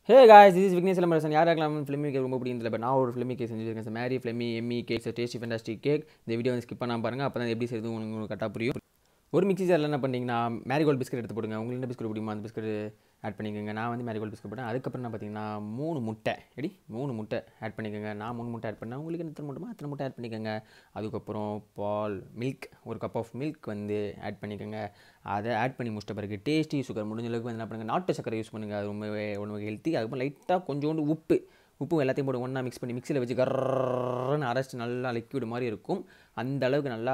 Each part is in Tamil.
Hey guys, this is Vignesh Lamarasan. யாராக்கலாம் ஃபிலிமி கேக் ரொம்ப பிடிக்குது பட் நான் ஒரு ஃபிலிமி கேக் செஞ்சுருக்கேன். மேரி ஃபிலிமி எம்மி கேக்ஸ் டேஸ்டி ஃபேண்டாஸ்டிக் கேக். இந்த வீடியோ வந்து ஸ்கிப் பண்ணாமல் பாருங்கள். அப்போ தான் எப்படி செய்யுது உங்களுக்கு கரெக்டாக புரியும். ஒரு மிக்ஸி ஜாரில் என்ன பண்ணிங்கன்னா மேரிகோல்டு பிஸ்கட் எடுத்து போடுங்க. உங்களுக்கு என்ன பிஸ்கட் பிடிக்குமோ அந்த பிஸ்கட் ஆட் பண்ணிக்கோங்க. நான் வந்து மேரிகோல்டு பிஸ்கட் போட்டேன். அதுக்கப்புறம் என்ன பார்த்தீங்கன்னா 3 முட்டை ஆட் பண்ணிக்கோங்க. நான் 3 முட்டை ஆட் பண்ணேன். உங்களுக்கு எத்தனை முட்டைமோ அத்தனை முட்டை ஆட் பண்ணிக்கோங்க. அதுக்கப்புறம் மில்க் ஒரு கப் ஆஃப் மில்க் வந்து ஆட் பண்ணிக்கோங்க. அதை ஆட் பண்ணி முடிச்சிட்ட பிறகு டேஸ்டி சுகர் முடிஞ்ச அளவுக்கு வந்து என்ன பண்ணுங்கள், நாட்டு சக்கரை யூஸ் பண்ணுங்கள். அது ரொம்பவே உணவு ஹெல்த்தி. அதுக்கப்புறம் லைட்டாக கொஞ்சோண்டு உப்பு எல்லாத்தையும் போட்டு ஒன்றா மிக்ஸ் பண்ணி மிக்சியில் வச்சு கர்ன்னு அரைச்சிட்டு நல்லா லிக்விட் மாதிரி இருக்கும். அந்த அளவுக்கு நல்லா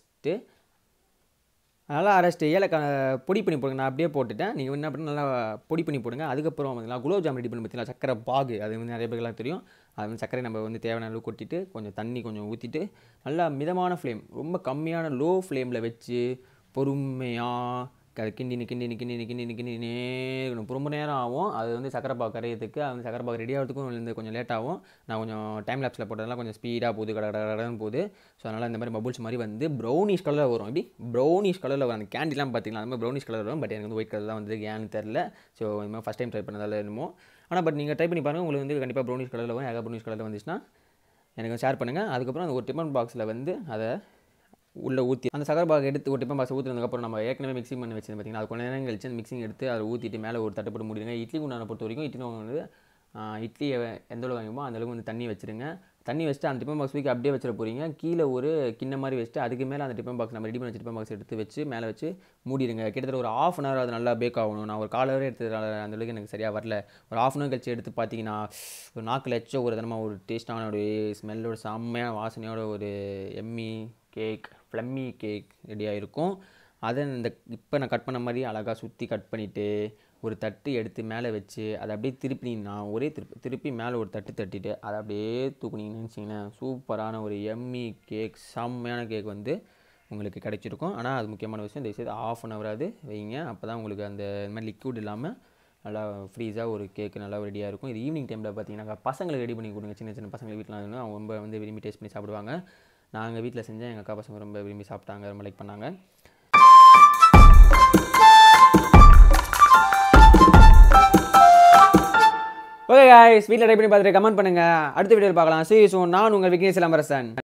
அரைச்சிட்டு ஏலக்காய் பொடி பண்ணி போடுங்க. நான் அப்படியே போட்டுட்டேன். நீங்கள் என்ன பண்ணி நல்லா பொடி பண்ணி போடுங்க. அதுக்கப்புறம் பார்த்தீங்கன்னா குலோப் ஜாம் ரெடி பண்ணி பார்த்தீங்கன்னா சக்கரை பாகு, அது வந்து நிறைய பேருக்குலாம் தெரியும். அது வந்து சக்கரை நம்ம வந்து தேவையான அளவு கொட்டிட்டு கொஞ்சம் தண்ணி கொஞ்சம் ஊற்றிட்டு நல்லா மிதமான ஃப்ளேம், ரொம்ப கம்மியான லோ ஃப்ளேமில் வச்சு பொறுமையாக அது கிண்டினே ரொம்ப நேரம் ஆகும். அது வந்து சக்கரை பாகு கரையிறதுக்கு, அது வந்து சக்கரை பாகு ரெடி ஆகிறதுக்கும் வந்து கொஞ்சம் லேட் ஆகும். நான் கொஞ்சம் டைம் லேப்ஸில் போட்டதெல்லாம் கொஞ்சம் ஸ்பீடாக போகுது, கடன்னு போகுது. ஸோ அதனால் இந்த மாதிரி பபுள்ஸ் மாதிரி வந்து ப்ரௌனிஷ் கலரில் வரும். இப்படி ப்ரௌனிஷ் கலரில் வரும். அந்த கேண்டிலாம் பார்த்தீங்கன்னா அந்த மாதிரி ப்ரௌனிஷ் கலர் வரும். பட் எனக்கு வந்து ஒயிட் கலர் தான் வந்து ஏன்னு தெரில. ஸோ இந்த மாதிரி ஃபஸ்ட் டைம் ட்ரை பண்ணதால என்னமோ. ஆனால் பட் நீங்கள் ட்ரை பண்ணி பாருங்கள், உங்களுக்கு வந்து கண்டிப்பாக ப்ரௌனிஷ் கலரில் வரும். ப்ரௌனிஷ் கலரில் வந்துச்சுன்னா எனக்கு ஷேர் பண்ணுங்கள். அதுக்கப்புறம் அந்த ஒரு டிஃபன் பாக்ஸில் வந்து அதை உள்ளே ஊற்றி அந்த சக்கரை பாகு எடுத்து ஒரு டிஃபன் பாக்ஸ் ஊற்றுனதுக்கப்புறம் நம்ம ஏற்கனவே மிக்சிங் பண்ணி வச்சு பார்த்தீங்கன்னா அது கொஞ்சம் நேரம் கழிச்சு அந்த மிக்சிங் எடுத்து அதை ஊற்றிட்டு மேலே ஒரு தட்டுப்பட்டு மூடிடுங்க. இட்லி குண்டானை பொறுத்த வரைக்கும் இட்லியை எந்த அளவு வாங்குமோ அந்த அளவுக்கு வந்து தண்ணி வச்சுருங்க. தண்ணி வச்சுட்டு அந்த டிஃபன் பாக்ஸ் வீக்கு அப்படியே வச்சிட போகிறீங்க. கீழே ஒரு கிண்ண மாதிரி வச்சுட்டு அதுக்கு மேலே அந்த டிஃபன் பாக்ஸ் நம்ம ரெடி பண்ணி வச்சு டிஃபன் பாக்ஸ் எடுத்து வச்சு மேலே வச்சு மூடிடுங்க. கிட்டத்தட்ட ஒரு ½ hour அது நல்லா பேக் ஆகணும். நான் ஒரு 1/4 hour எடுத்ததுனால அந்த அளவுக்கு எனக்கு சரியாக வரல. ஒரு ½ hour கழிச்சு எடுத்து பார்த்தீங்கன்னா ஒரு நாக்கில் எச்ச ஒரு தனமாக ஒரு டேஸ்ட்டான ஒரு ஸ்மெல்லோட செம்மையான வாசனையோட ஒரு எம்மி கேக், ஃப்ளம்மி கேக் ரெடியாக இருக்கும். அதை இப்போ நான் கட் பண்ண மாதிரி அழகாக சுற்றி கட் பண்ணிவிட்டு ஒரு தட்டு எடுத்து மேலே வச்சு அதை அப்படியே திருப்பினீங்கன்னா ஒரே திருப்பி மேலே ஒரு தட்டு தட்டிட்டு அதை அப்படியே தூக்குனீங்கன்னு வச்சிங்கன்னா சூப்பரான ஒரு எம்மி கேக், செம்மையான கேக் வந்து உங்களுக்கு கிடைச்சிருக்கும். ஆனால் அது முக்கியமான விஷயம், தயவுசெய்து ½ hour வைங்க. அப்போ தான் உங்களுக்கு அந்த மாதிரி லிக்விட் இல்லாமல் நல்லா ஃப்ரீஸாக ஒரு கேக்கு நல்லா ரெடியாக இருக்கும். இது ஈவினிங் டைமில் பார்த்தீங்கன்னா பசங்களுக்கு ரெடி பண்ணி கொடுங்க. சின்ன பசங்க வீட்டில் அவங்க ரொம்ப வந்து விரும்பி டேஸ்ட் பண்ணி சாப்பிடுவாங்க. நாங்கள் வீட்டில் செஞ்சேன், எங்கள் அக்கா பசங்க ரொம்ப விரும்பி சாப்பிட்டாங்க, ரொம்ப லைக் பண்ணாங்க. ஓகே गाइस, வீட்டில் ட்ரை பண்ணி பார்த்துட்டு கமெண்ட் பண்ணுங்கள். அடுத்த வீடியோவில் பார்க்கலாம். See you soon. நான் உங்கள் விக்னேஷ் lamarasan.